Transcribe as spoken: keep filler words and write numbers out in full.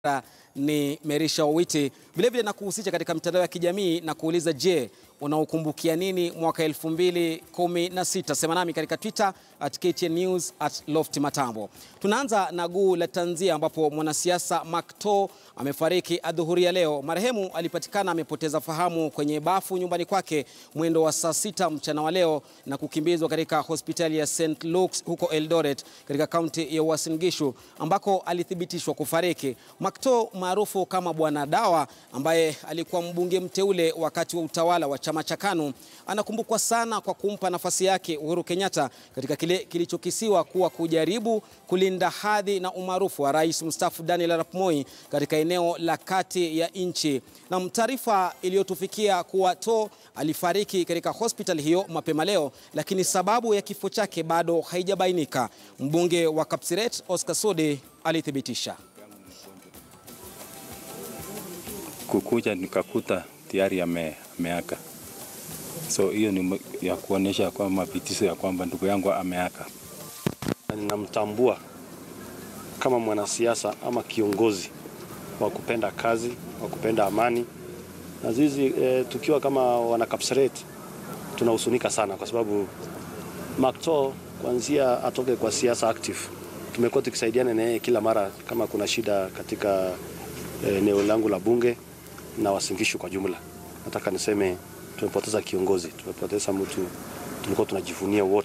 Ni Merisha Owiti. Vile vile na kuhusisha katika mitandao ya kijamii na kuuliza, je, unaokumbukia nini mwaka elfu mbili kumi na sita? Sema nami katika Twitter at K T N News at Lofty Matambo. Tunaanza na guu la tanzia ambapo Mwanasiasa Mark Too amefariki adhuhuri ya leo. Marehemu alipatikana amepoteza fahamu kwenye bafu nyumbani kwake mwendo wa saa sita mchana wa leo na kukimbizwa katika hospitali ya Saint Luke's huko Eldoret katika kaunti ya Uasin Gishu ambako alithibitishwa kufariki. Mark Too maarufu kama Bwana Dawa, ambaye alikuwa mbunge mteule wakati wa utawala wa chama cha KANU, anakumbukwa sana kwa kumpa nafasi yake Uhuru Kenyatta katika kile kilichokisiwa kuwa kujaribu kulinda hadhi na umaarufu wa rais mstaafu Daniel Arap Moi katika eneo la kati ya nchi. Na taarifa iliyotufikia kuwa Too alifariki katika hospitali hiyo mapema leo, lakini sababu ya kifo chake bado haijabainika. Mbunge wa Kapseret Oscar Sudi alithibitisha. Kukuja nikakuta tayari ameaka. So hiyo ni ya kuonesha kwa mapitizo ya kwamba ndugu yangu ameaka. Ninamtambua kama mwanasiasa ama kiongozi wa kupenda kazi, wa kupenda amani. Na zizi e, tukiwa kama wana Kapseret tunahusunika sana kwa sababu Mark Too kuanzia atoke kwa siasa active, tumekuwa tukisaidiana naye kila mara kama kuna shida katika eneo langu la bunge na Uasin Gishu kwa jumla. Nataka niseme tumepoteza kiongozi, tumepoteza mtu tulikuwa tunajivunia wote.